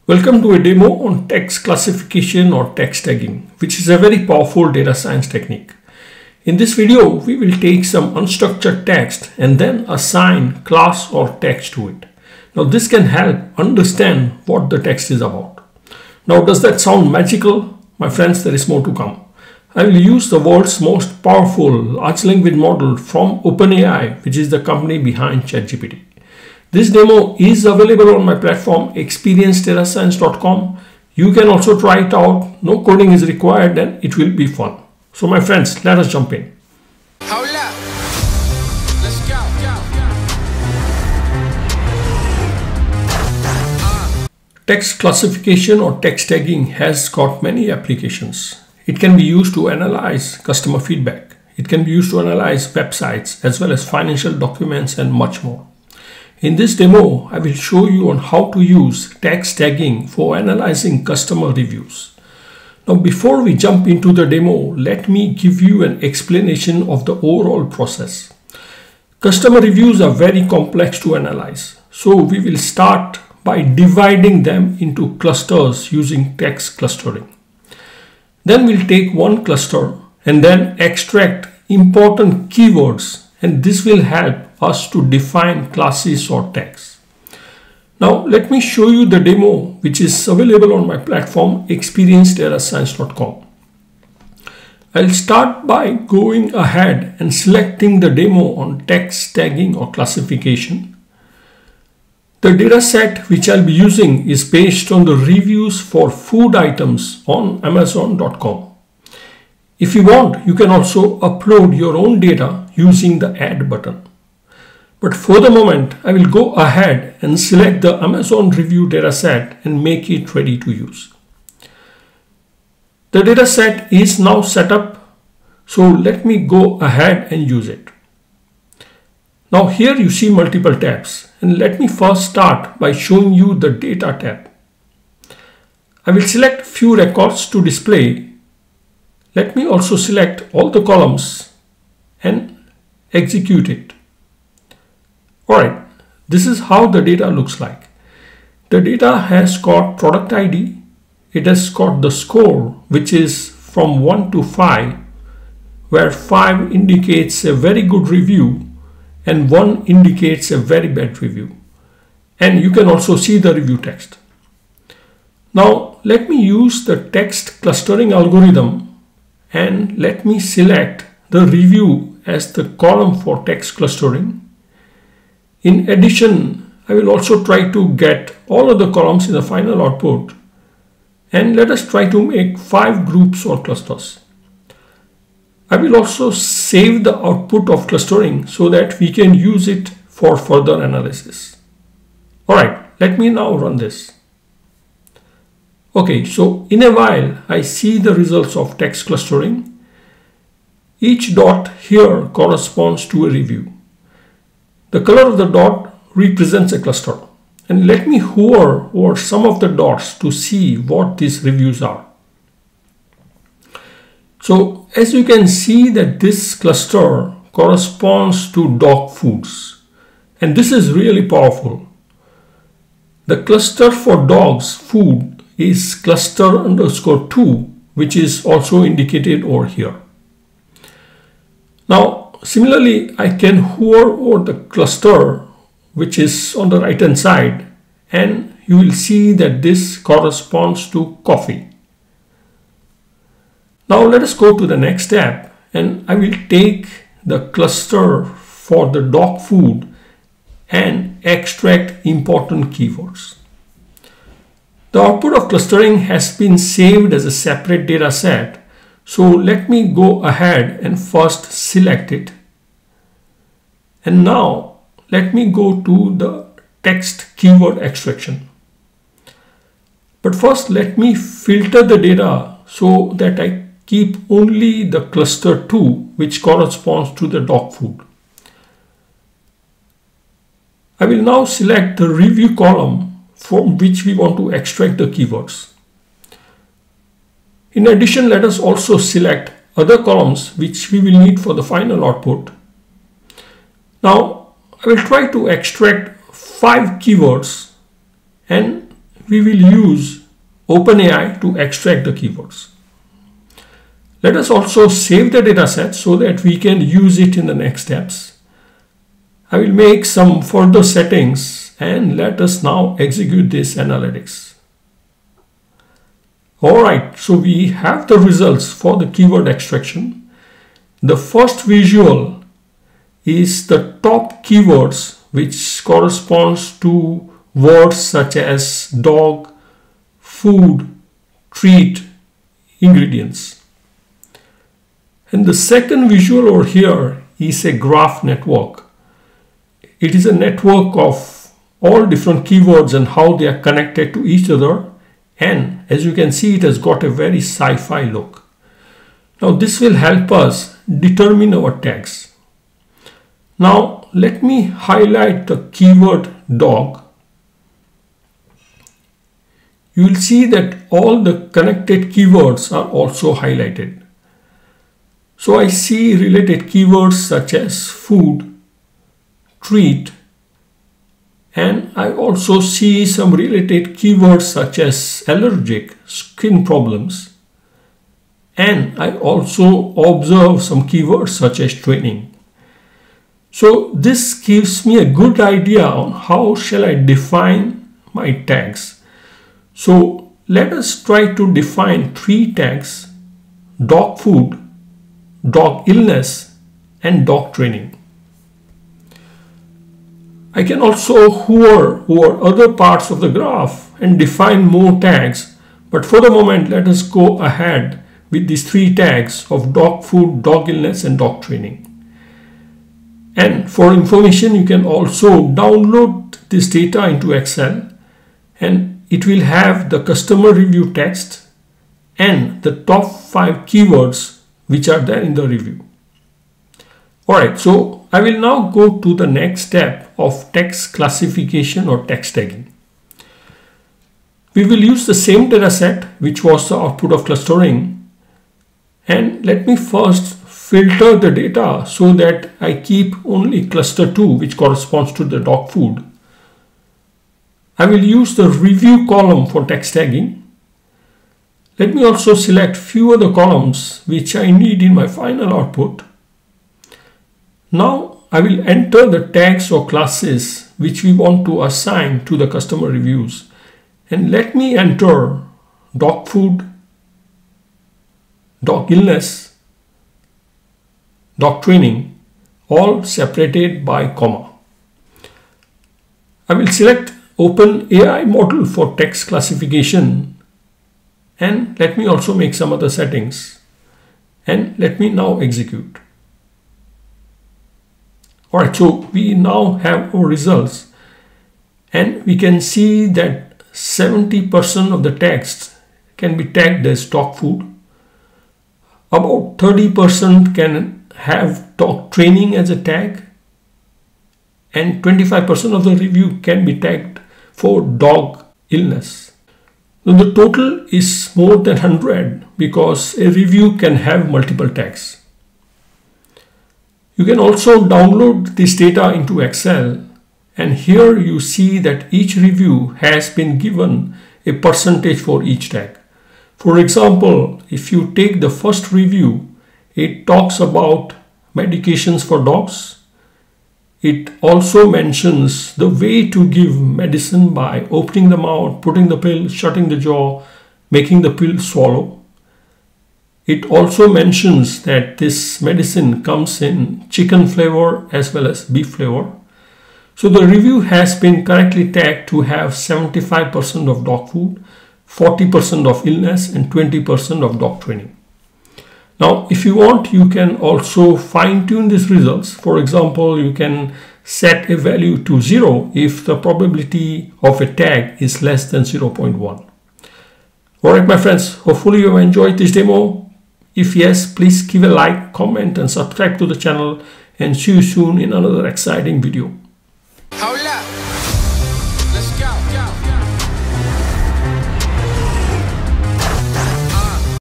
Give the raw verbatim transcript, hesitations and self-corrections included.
Welcome to a demo on text classification or text tagging, which is a very powerful data science technique. In this video, we will take some unstructured text and then assign class or text to it. Now this can help understand what the text is about. Now does that sound magical? My friends, there is more to come. I will use the world's most powerful large language model from OPEN.A I, which is the company behind ChatGPT. This demo is available on my platform experience data science dot com. You can also try it out. No coding is required and it will be fun. So my friends, let us jump in. Hold up. Let's go. Uh. Text classification or text tagging has got many applications. It can be used to analyze customer feedback. It can be used to analyze websites as well as financial documents and much more. In this demo, I will show you on how to use text tagging for analyzing customer reviews. Now, before we jump into the demo, let me give you an explanation of the overall process. Customer reviews are very complex to analyze, so we will start by dividing them into clusters using text clustering. Then we'll take one cluster and then extract important keywords, and this will help us to define classes or tags. Now let me show you the demo which is available on my platform experience data science dot com. I'll start by going ahead and selecting the demo on text tagging or classification. The dataset which I'll be using is based on the reviews for food items on amazon dot com. If you want, you can also upload your own data using the add button. But for the moment, I will go ahead and select the Amazon review dataset and make it ready to use. The dataset is now set up, so let me go ahead and use it. Now here you see multiple tabs, and let me first start by showing you the data tab. I will select few records to display. Let me also select all the columns and execute it. Alright, this is how the data looks like. The data has got product I D, it has got the score which is from one to five, where five indicates a very good review and one indicates a very bad review. And you can also see the review text. Now let me use the text clustering algorithm and let me select the review as the column for text clustering. In addition, I will also try to get all of the columns in the final output, and let us try to make five groups or clusters. I will also save the output of clustering so that we can use it for further analysis. Alright, let me now run this. Okay, so in a while I see the results of text clustering. Each dot here corresponds to a review. The color of the dot represents a cluster, and let me hover over some of the dots to see what these reviews are. So as you can see that this cluster corresponds to dog foods, and this is really powerful. The cluster for dogs food is cluster underscore two, which is also indicated over here. Now similarly, I can hover over the cluster which is on the right hand side, and you will see that this corresponds to coffee. Now let us go to the next tab, and I will take the cluster for the dog food and extract important keywords. The output of clustering has been saved as a separate data set. So let me go ahead and first select it. And now let me go to the text keyword extraction. But first let me filter the data so that I keep only the cluster two, which corresponds to the dog food. I will now select the review column from which we want to extract the keywords. In addition, let us also select other columns which we will need for the final output. Now, I will try to extract five keywords, and we will use OPEN.A I to extract the keywords. Let us also save the dataset so that we can use it in the next steps. I will make some further settings and let us now execute this analytics. Alright, so we have the results for the keyword extraction. The first visual is the top keywords which corresponds to words such as dog, food, treat, ingredients. And the second visual over here is a graph network. It is a network of all different keywords and how they are connected to each other. And as you can see, it has got a very sci-fi look. Now this will help us determine our tags. Now let me highlight the keyword dog. You will see that all the connected keywords are also highlighted. So I see related keywords such as food, treat, and I also see some related keywords such as allergic, skin problems, and I also observe some keywords such as training. So this gives me a good idea on how shall I define my tags. So let us try to define three tags: dog food, dog illness, and dog training. I can also hover over other parts of the graph and define more tags, but for the moment let us go ahead with these three tags of dog food, dog illness, and dog training. And for information, you can also download this data into Excel, and it will have the customer review text and the top five keywords which are there in the review. Alright, so I will now go to the next step of text classification or text tagging. We will use the same data set which was the output of clustering, and let me first filter the data so that I keep only cluster two, which corresponds to the dog food. I will use the review column for text tagging. Let me also select few other columns which I need in my final output. Now I will enter the tags or classes which we want to assign to the customer reviews, and let me enter dog food, dog illness, dog training, all separated by comma. I will select OPEN.A I model for text classification, and let me also make some other settings, and let me now execute. Alright, so we now have our results, and we can see that seventy percent of the text can be tagged as dog food. About thirty percent can have dog training as a tag, and twenty-five percent of the review can be tagged for dog illness. So the total is more than one hundred because a review can have multiple tags. You can also download this data into Excel, and here you see that each review has been given a percentage for each tag. For example, if you take the first review, it talks about medications for dogs. It also mentions the way to give medicine by opening the mouth, putting the pill, shutting the jaw, making the pill swallow. It also mentions that this medicine comes in chicken flavor as well as beef flavor. So the review has been correctly tagged to have seventy-five percent of dog food, forty percent of illness, and twenty percent of dog training. Now, if you want, you can also fine-tune these results. For example, you can set a value to zero if the probability of a tag is less than zero point one. Alright, my friends, hopefully you have enjoyed this demo. If yes, please give a like, comment, and subscribe to the channel, and see you soon in another exciting video. Hola.